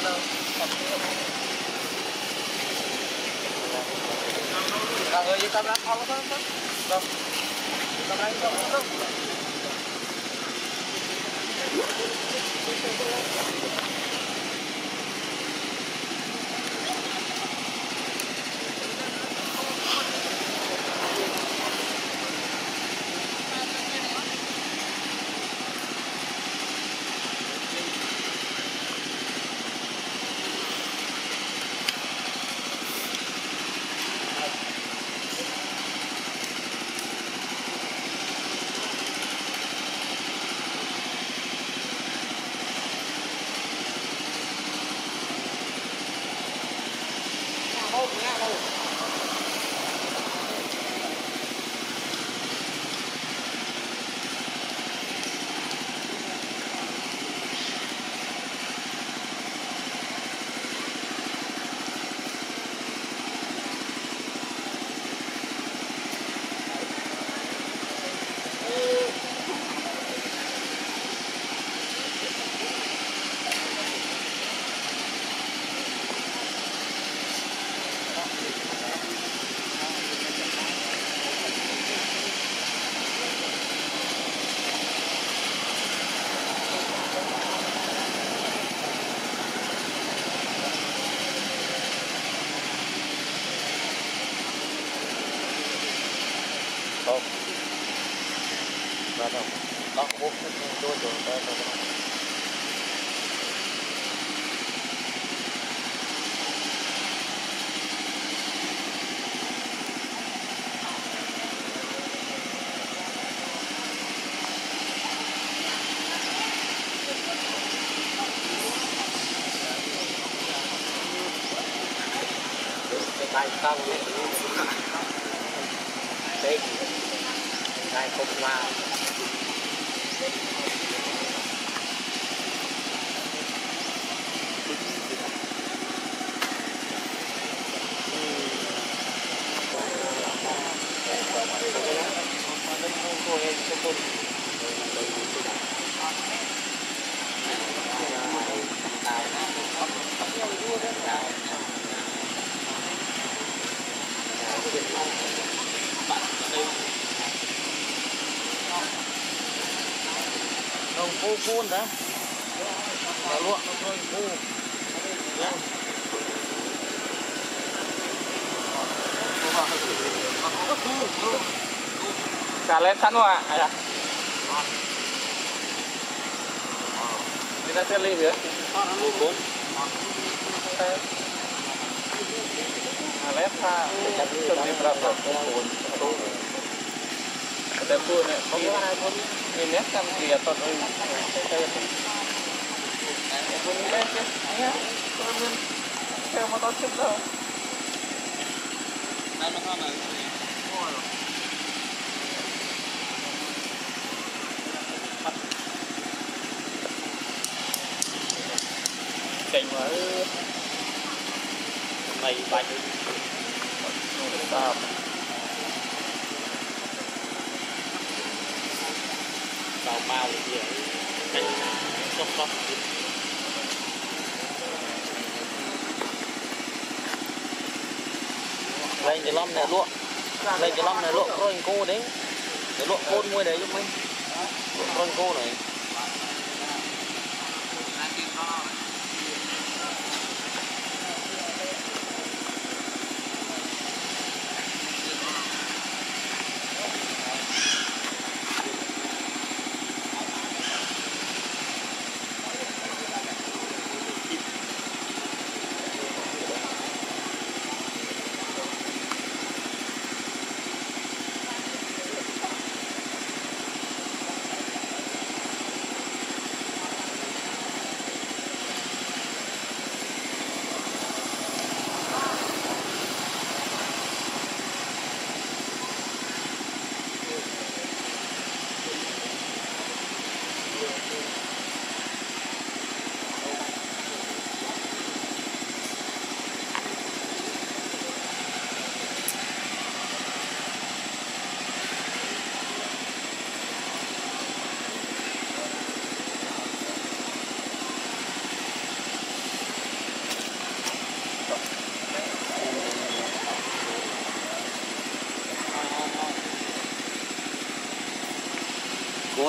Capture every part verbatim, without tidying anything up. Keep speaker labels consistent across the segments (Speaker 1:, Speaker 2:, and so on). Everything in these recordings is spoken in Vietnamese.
Speaker 1: người cầm ra không có đâu cầm ra không có đâu không đó đâu đó hút đôi rồi đó đâu tay tao đây đây không qua không cô cuốn đó là luộc thôi cô cả lên sẵn rồi à à đi ra xe ly nữa bốn lép pha chuẩn bị vào tập bốnแต่พูดเนี่ยเขาว่าคนมีเน็ตกันเกลียดตอนนี้ใช่ไหมคนนี้เล่นเนี่ยคนนึงแค่มาตอนชิปแล้วนั่นมันก็เลยเก่งเลยไม่ไปตามvào màu gì vậy cánh sốc sốc lên cái lom này luộc lên cái lom này luộc rồi cô đấy để luộc côn mua đấy giúp mình luộc rồi cô này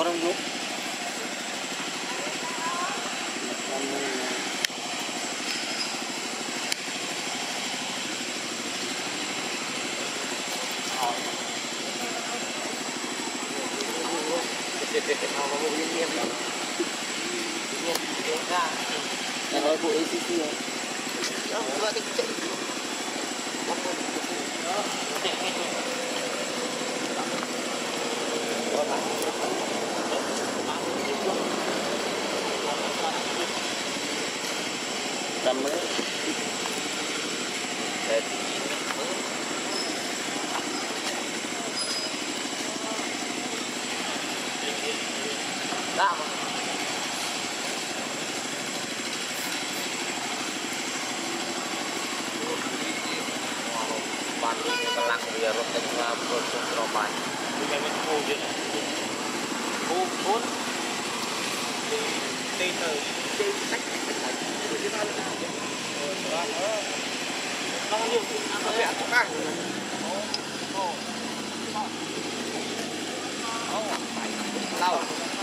Speaker 1: bố trong lúc
Speaker 2: Nói bộ a xê xê rồi. Tầm đấy.
Speaker 1: Đã bạn đi cái lăng bia rồi đánh vào rồi xuống rồi bài đi cái bên khu chứ khu bốn tây từ tây tách tách nó nhiều nó vẽ các bạn lâu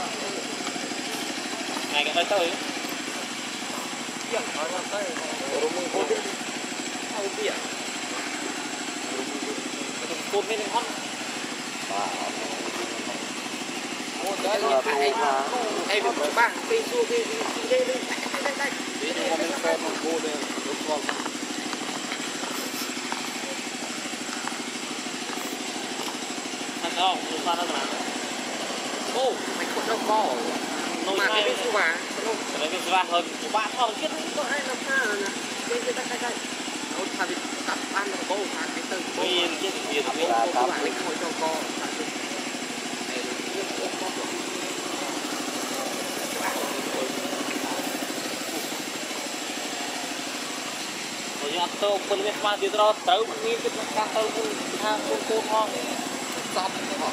Speaker 1: ngày cái tới tới giờ nó tới rồi mình vô đi sao đi cột lên hot. Ủa đấy là ai ai bị băng bị xua bị đi đi đây đây. Đi đi mình phải một bộ đây đúng không? Thật không? Lúc sau đó là ô mày còn đâu có mà cái bên xua mà cái bên xua hơn của bạn thôi chứ có ai làm sao nè đây đây đây đây thà bị tập ăn nó cô thà cái từ cô yên chứ gì đó cô các bạn lấy khôi cho cô rồi tôi phân biệt mà thì tôi tới đi cái các tôi cũng tham cô cô ngon sọt họ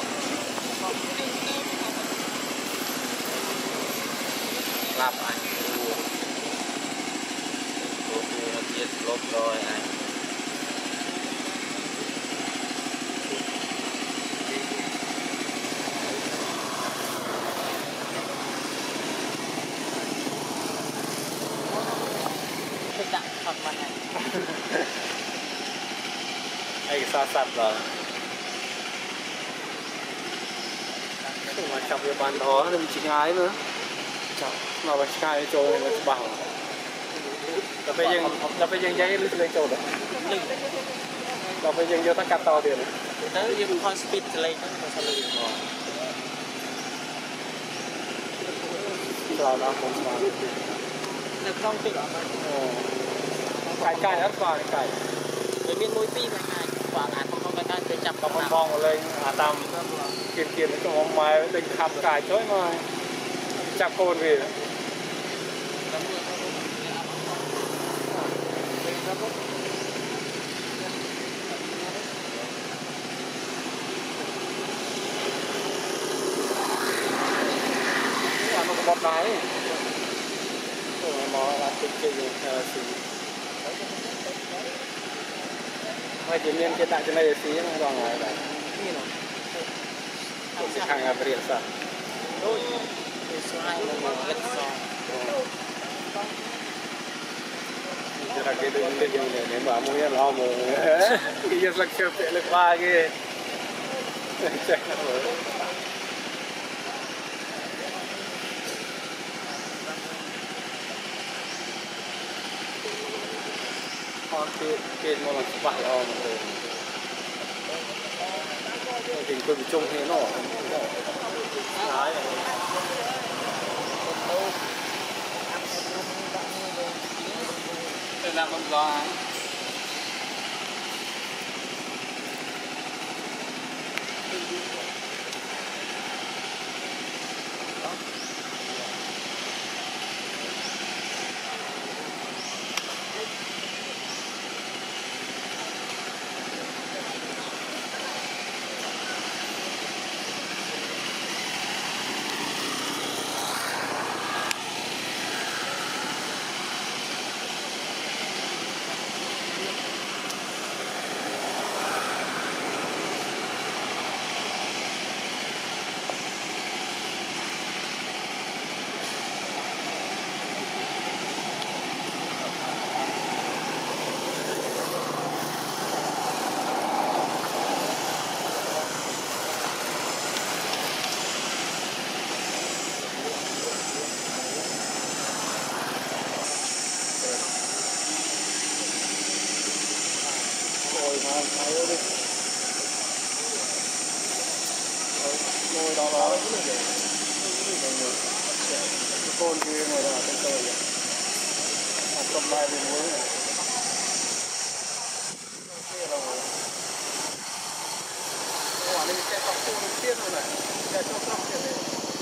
Speaker 1: làm anh cô cô chết lốp rồi anh đặt thật mà này ai cái sao sạch rồi
Speaker 2: Mà chọc cái bàn đó thì chỉ ngái nữa. Chọc mà bạch khai cho nó bảo. Là bây giờ là bây giờ giấy lên lên chỗ đó. Là bây giờ vô ta cắt to tiền.
Speaker 1: tới dùng con speed lên nó sao lên rồi
Speaker 2: Rồi nó không vào.
Speaker 1: được không tỉnh
Speaker 2: Cài cài ớt vào cài.
Speaker 1: với miếng môi pi mà cài quả ngàn không không cái cài tới chậm
Speaker 2: Có con bong lên à tầm kiên kiên cái con mai định khắp cài chối mà chặt côn về. Một này rồi nó là cái cái gì xí hay chỉ miền cái tại cái này xí nó còn lại này như nào cũng sẽ hàng ở biển sao
Speaker 1: đôi cái số hai là lật sò
Speaker 2: cái là cái đường lên đường này nếu mà mua nhà lo mua cái giờ lắc chụp để lắc ba cái con kia kia nó là vải o mà rồi tình tôi bị chung thế nọ đấy
Speaker 1: đây là con giò
Speaker 2: Ayo đi. Ngồi đó đó. Con kia ngồi đó trên trời vậy. Cầm bài lên muối này. Đây là ngồi. Quả này cái tóc đầu tiên rồi này. Cái tóc tóc kia này.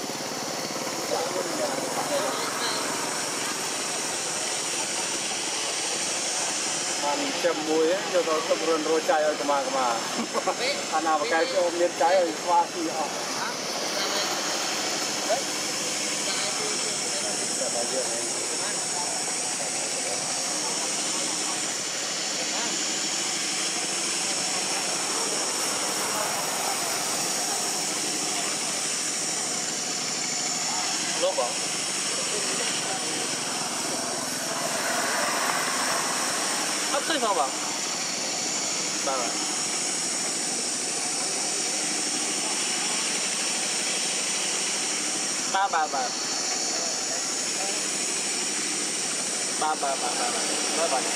Speaker 2: Ăn chấm muối ấy, cho nó tập run rồi chai ở kemana kemana. Ăn nào cái cho miếng trái ở pha gì họ. Lốp à? Hấp xích không bang? Bang à? Ba ba ba. Ba ba ba ba ba. Ba ba.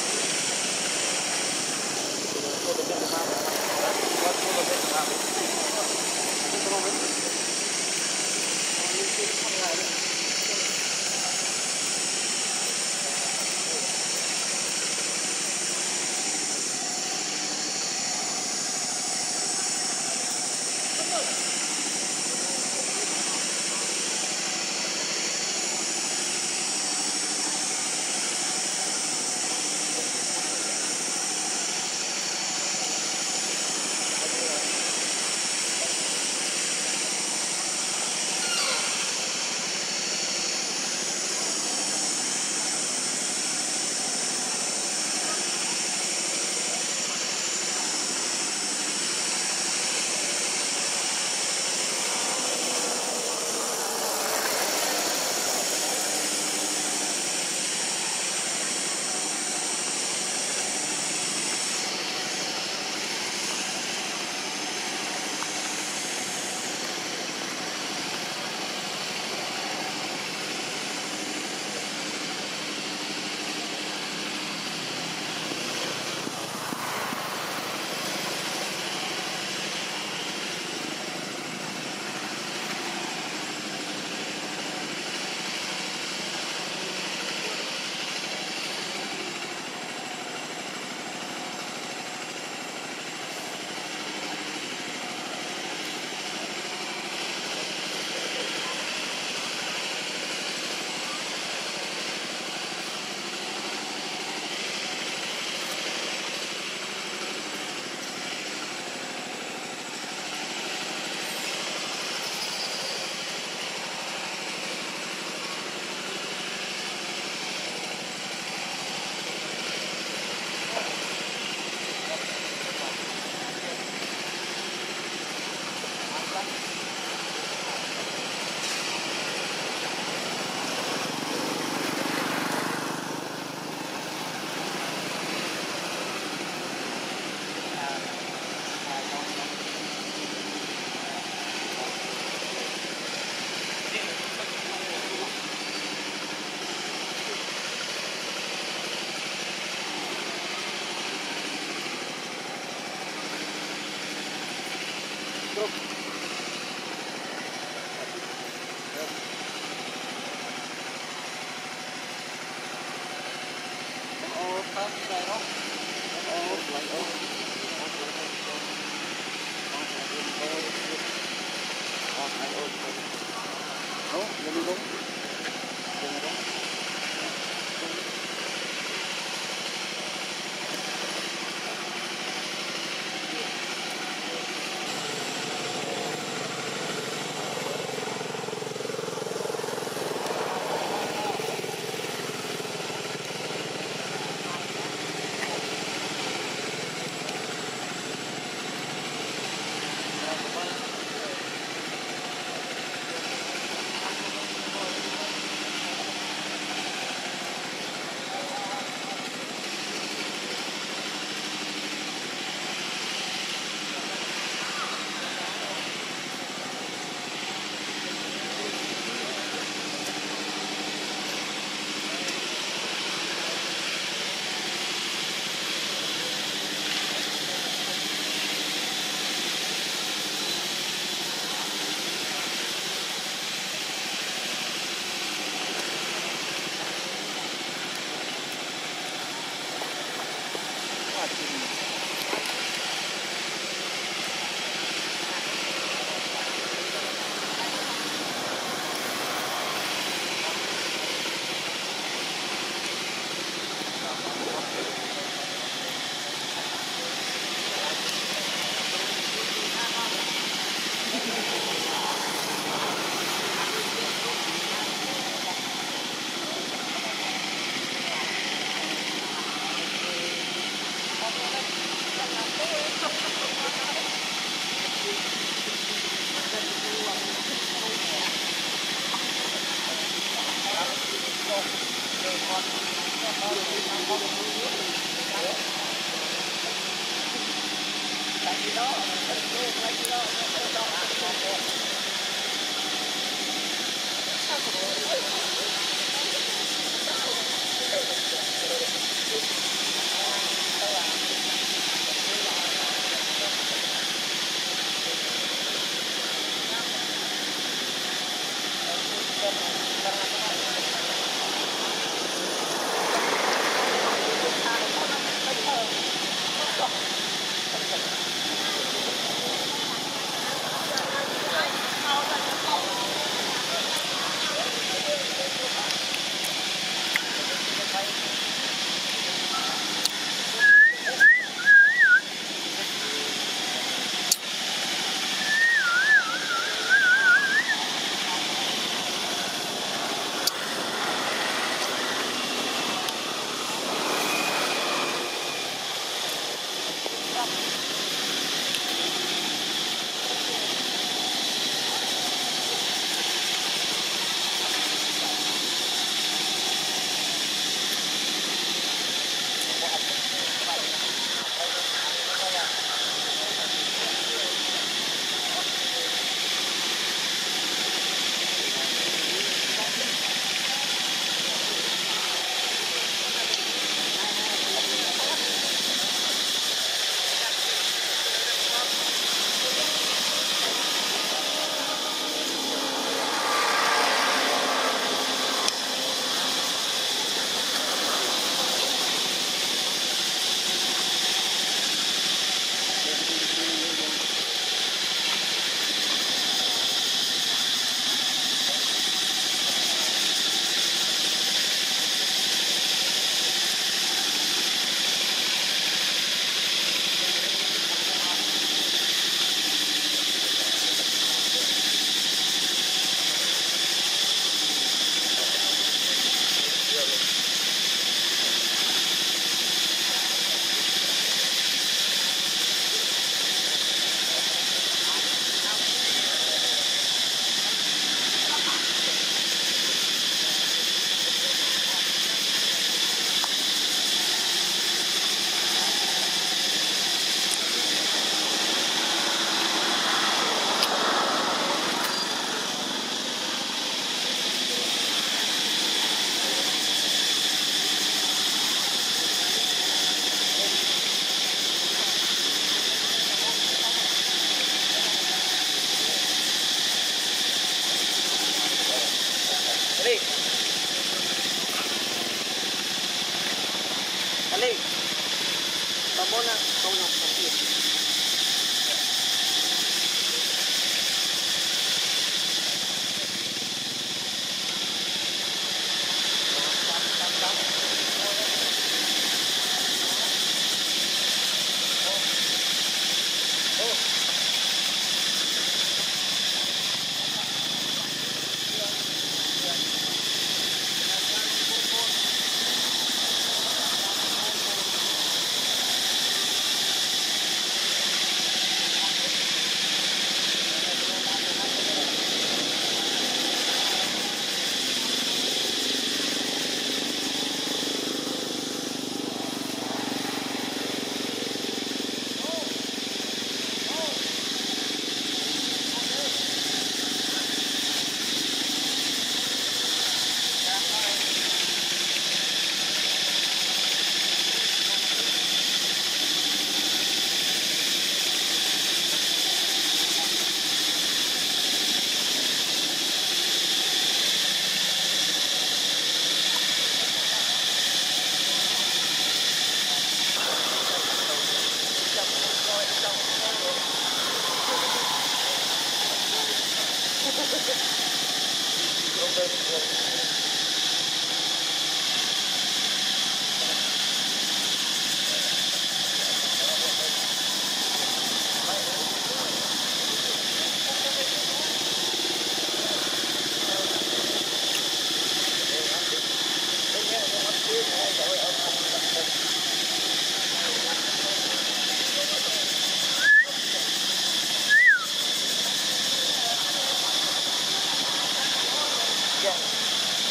Speaker 1: Dạ.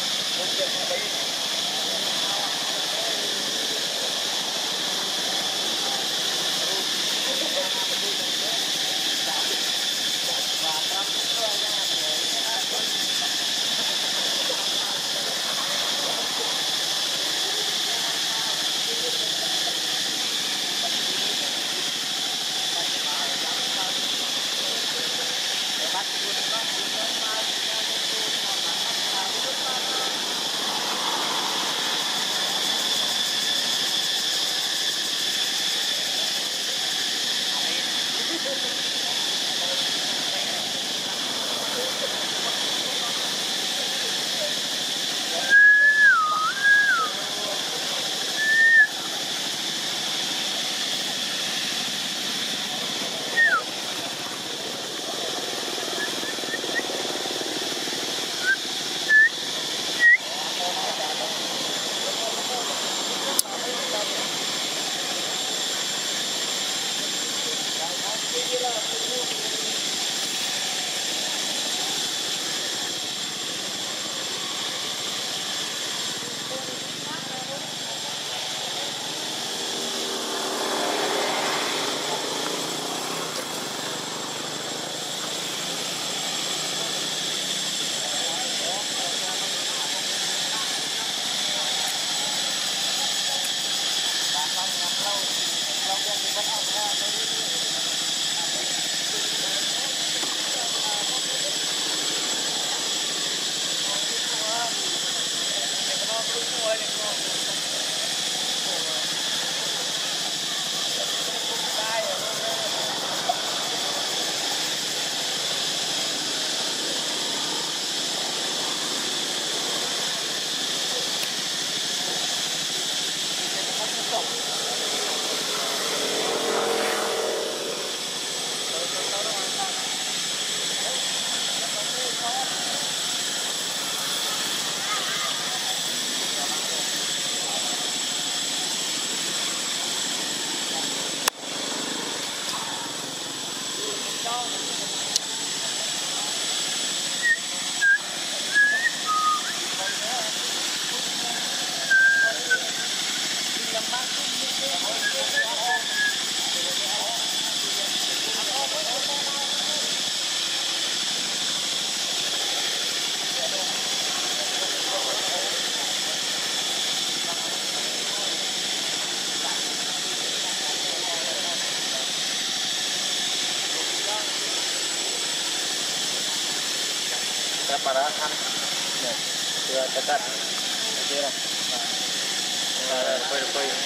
Speaker 2: cắt bà đã ăn này chưa cắt cắt ok này quay được quay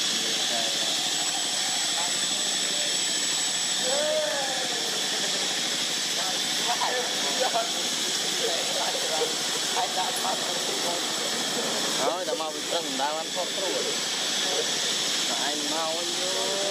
Speaker 1: rồi đã mau bị trần đau ăn thoát rồi anh mau vô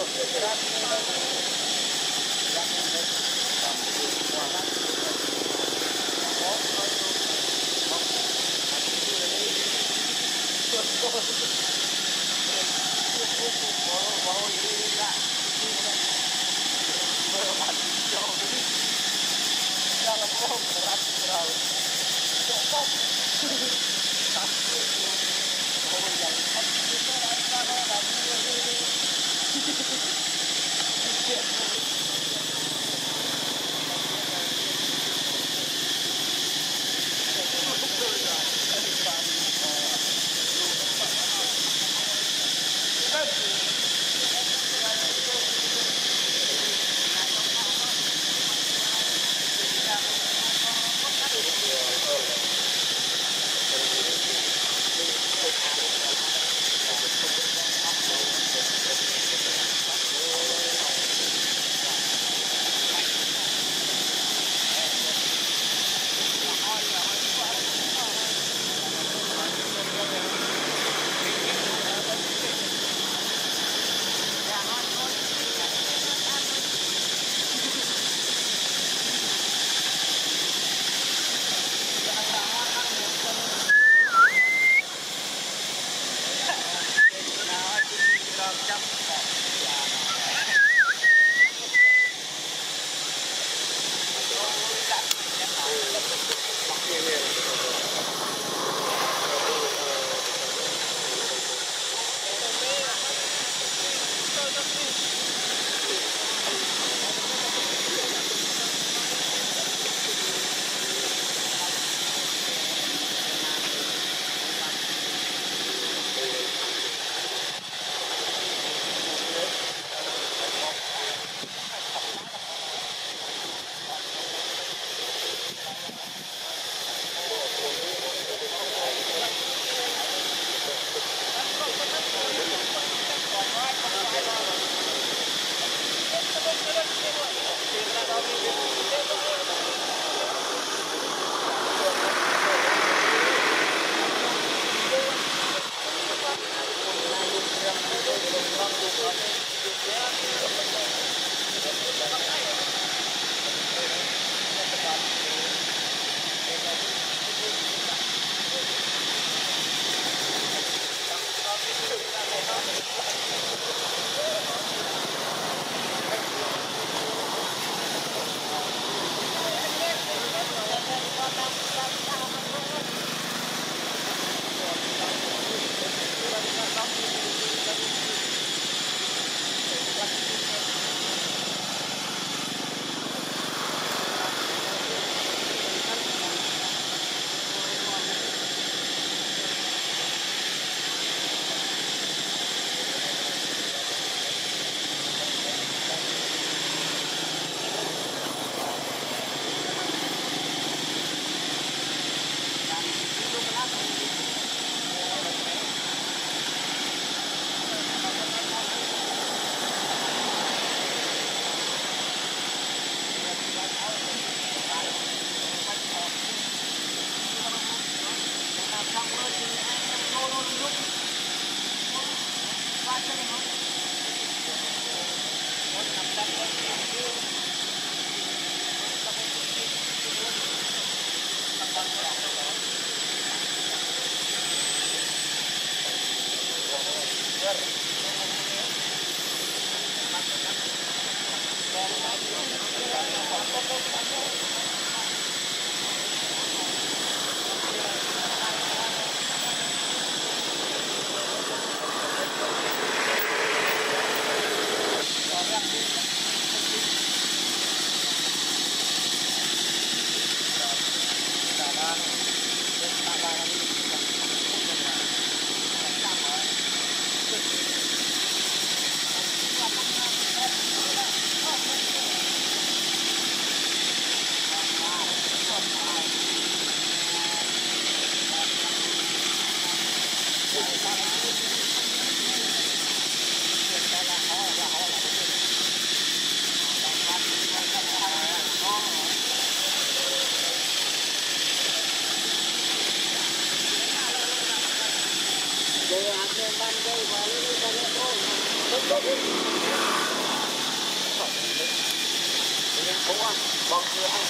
Speaker 1: bọc chưa hay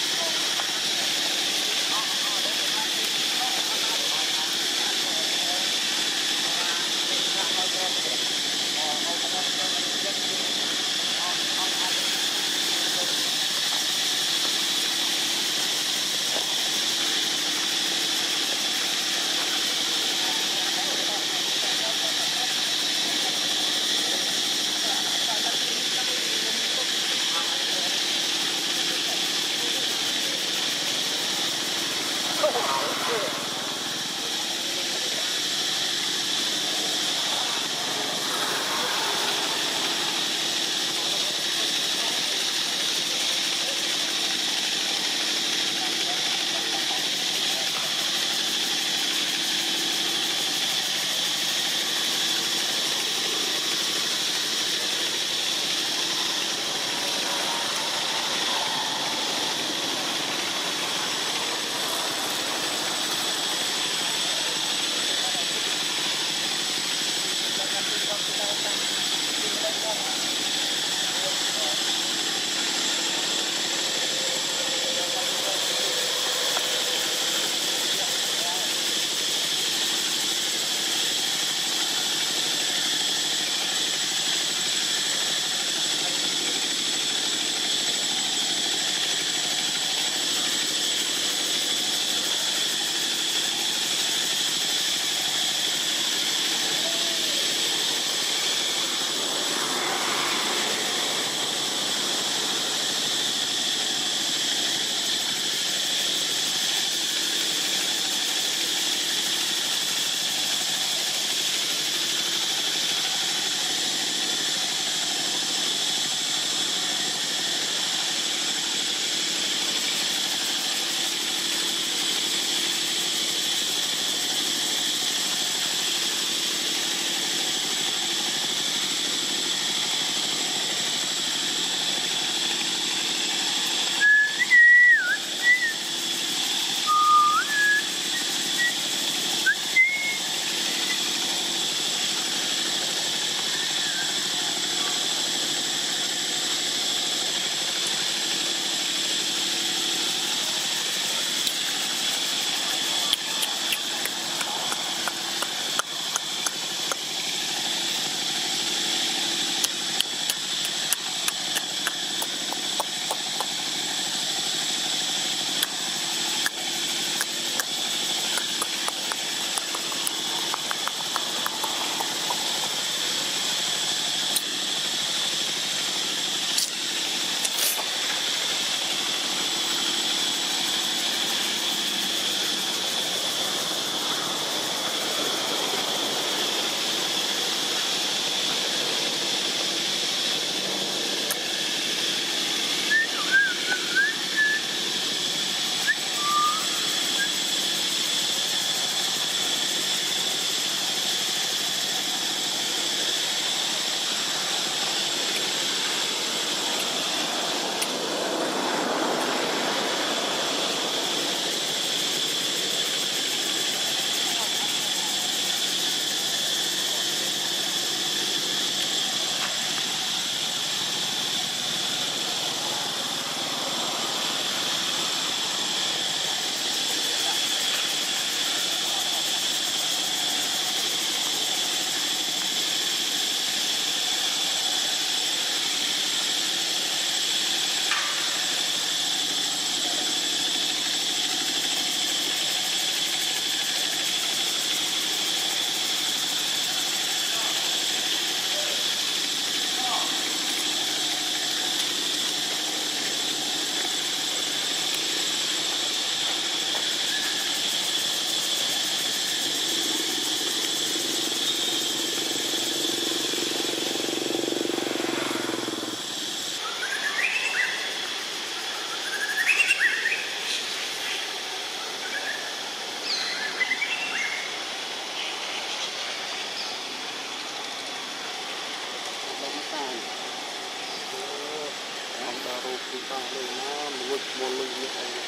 Speaker 2: kita luna mulut mulutnya kayak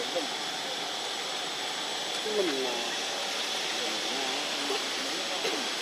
Speaker 2: temen lah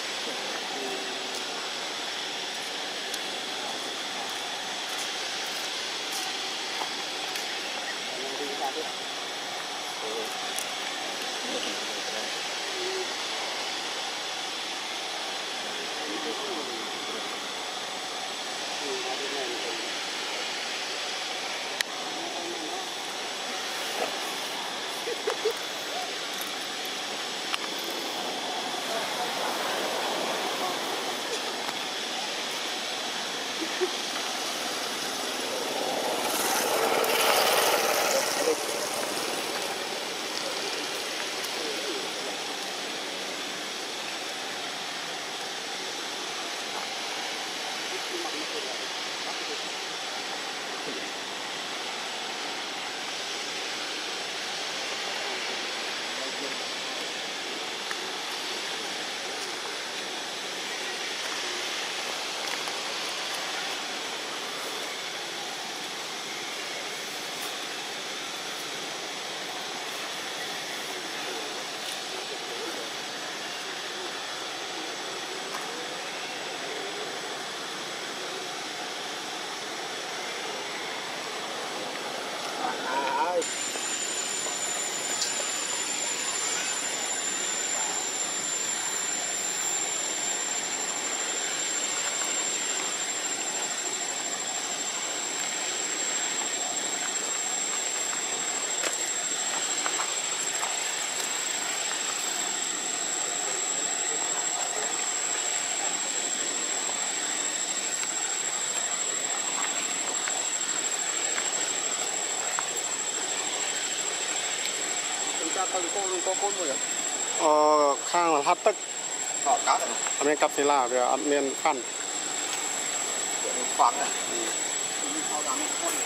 Speaker 1: เขาดูโก้ดูโก้ก้นหมดเลย
Speaker 2: อ๋อข้างทัดตึก
Speaker 1: ต่อกัส
Speaker 2: อันนี้กับศิลาเดี๋ยวอันเนียนขั้น
Speaker 1: เดี๋ยวฟังนะเขาดังไม่ค่อย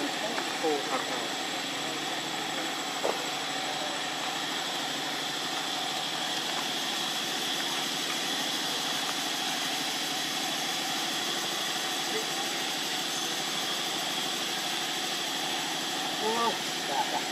Speaker 2: khô thật rồi. Wow. Dạ, dạ.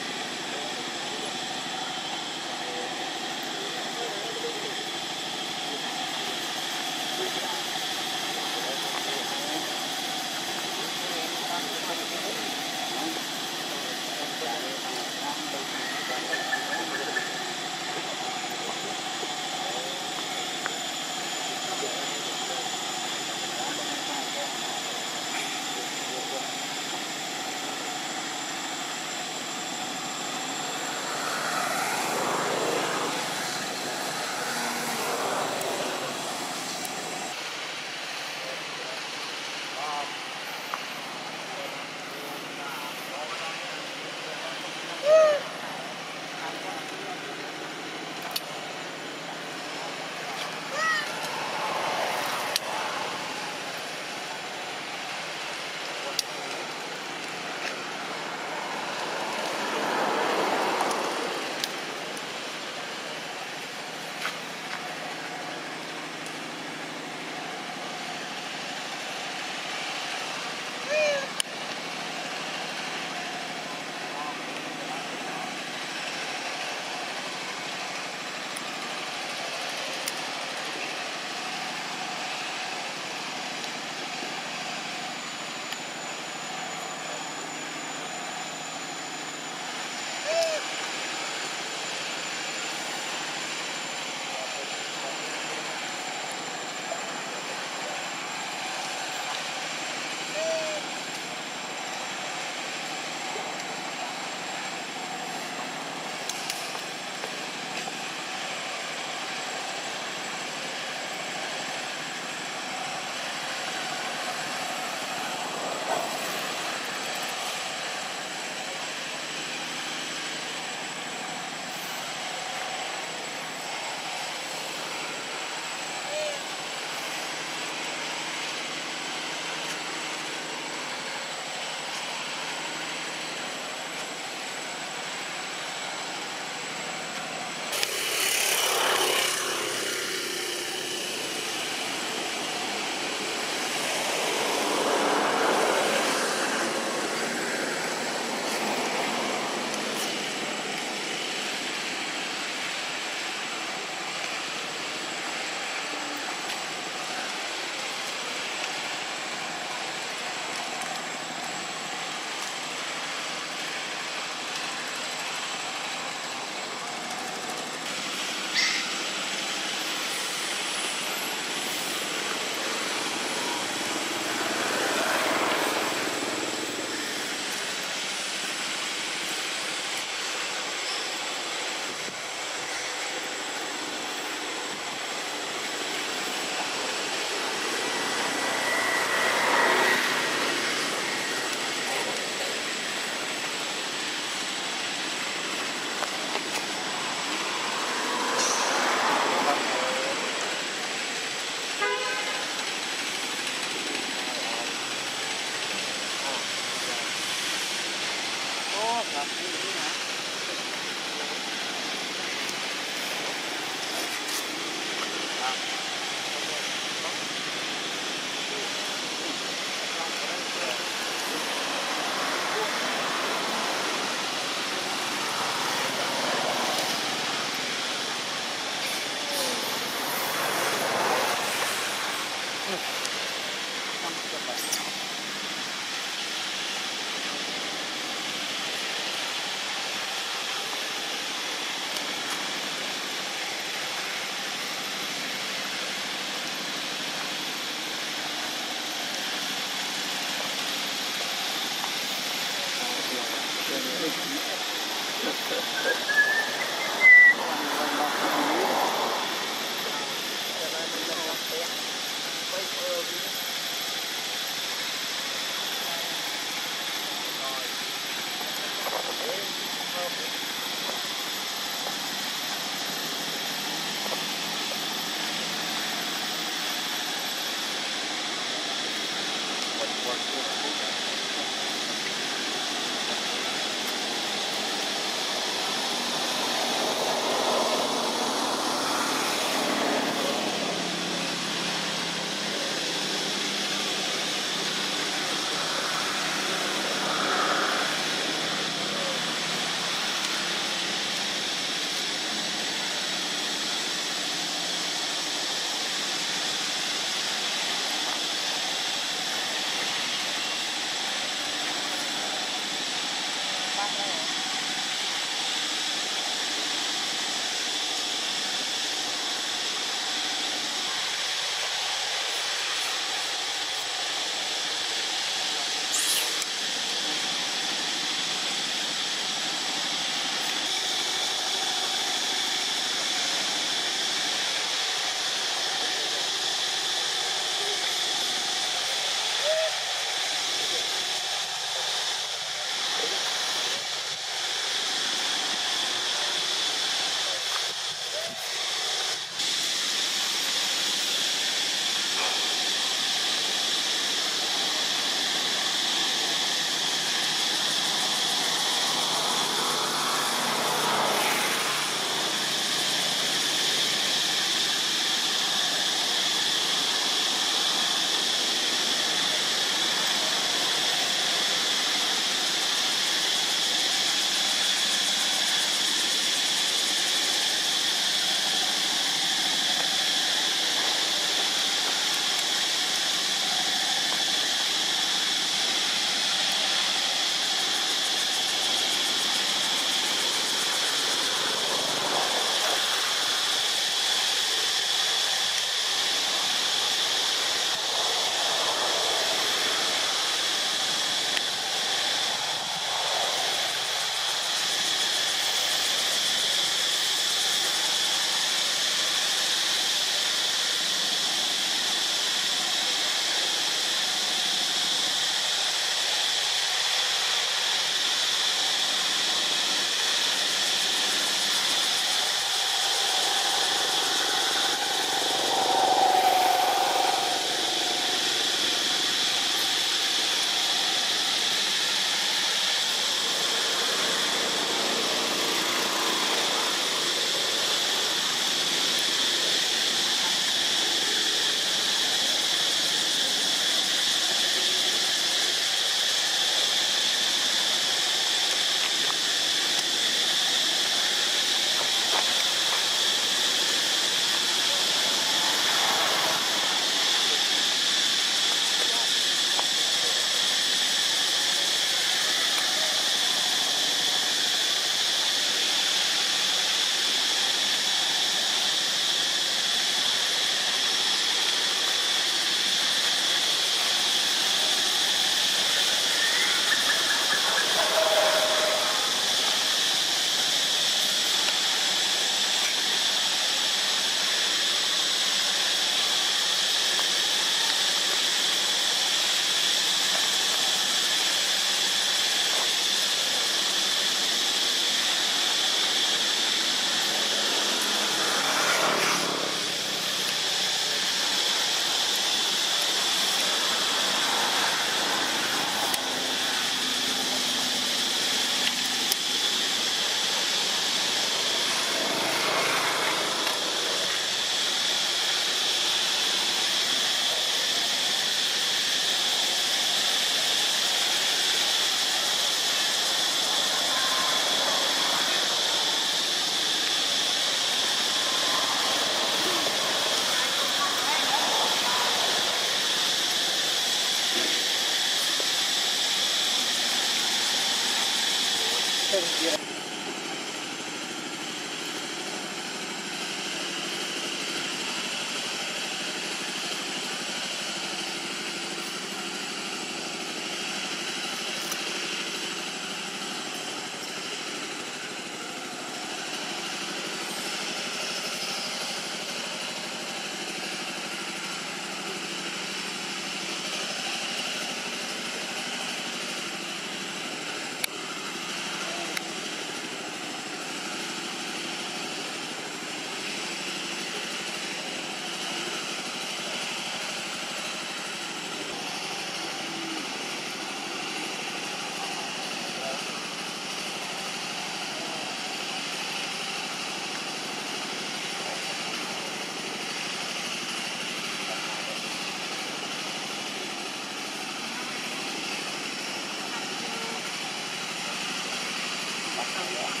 Speaker 1: Hãy subscribe cho kênh Ghiền Mì Gõ để không bỏ lỡ